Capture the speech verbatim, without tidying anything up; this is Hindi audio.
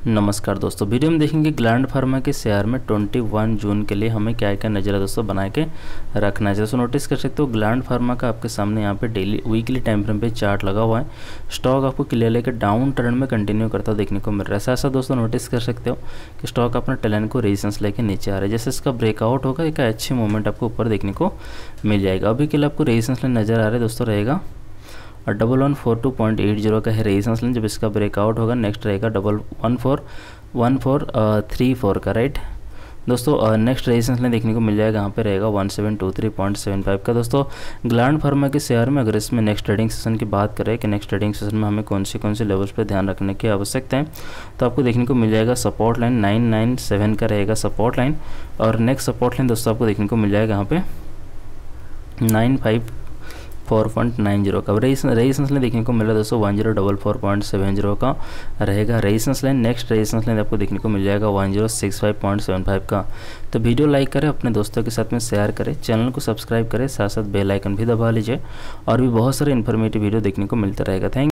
नमस्कार दोस्तों, वीडियो में देखेंगे ग्लैंड फार्मा के शेयर में इक्कीस जून के लिए हमें क्या क्या नज़र है दोस्तों बना के रखना है। जैसे नोटिस कर सकते हो ग्लैंड फार्मा का आपके सामने यहाँ पे डेली वीकली टाइम फ्रेम पे चार्ट लगा हुआ है। स्टॉक आपको क्लियर लेकर डाउन ट्रेंड में कंटिन्यू करता देखने को मिल रहा है। ऐसा ऐसा दोस्तों नोटिस कर सकते हो कि स्टॉक अपना ट्रेंड को रेजिस्टेंस लेके नीचे आ रहा है। जैसे इसका ब्रेकआउट होगा एक अच्छी मूवमेंट आपको ऊपर देखने को मिल जाएगा। अभी के लिए आपको रेजिस्टेंस लाइन नज़र आ रहा है दोस्तों रहेगा और double one four two point eight zero का है रेजिस्टेंस लाइन। जब इसका ब्रेकआउट होगा नेक्स्ट रहेगा double one four one four three four का राइट दोस्तों। नेक्स्ट रेजिस्टेंस लाइन देखने को मिल जाएगा यहाँ पे रहेगा one seven two three point seven five का। दोस्तों ग्लैंड फार्मा के शेयर में अगर इसमें नेक्स्ट ट्रेडिंग सेशन की बात करें कि नेक्स्ट ट्रेडिंग सेशन में हमें कौन से कौन से लेवल्स पर ध्यान रखने की आवश्यकता है, तो आपको देखने को मिल जाएगा support line nine nine seven का रहेगा सपोर्ट लाइन। और नेक्स्ट सपोर्ट लाइन दोस्तों आपको देखने को मिल जाएगा यहाँ पे nine five four point nine zero का रेजिस्टेंस लाइन देखने को मिल रहा है दोस्तों one zero double four point seven zero का रहेगा resistance line. Next resistance line आपको देखने को मिल जाएगा one zero six five point seven five का। तो वीडियो लाइक करें, अपने दोस्तों के साथ में शेयर करें, चैनल को सब्सक्राइब करें, साथ साथ बेल आइकन भी दबा लीजिए और भी बहुत सारे इन्फॉर्मेटिव वीडियो देखने को मिलता रहेगा। थैंक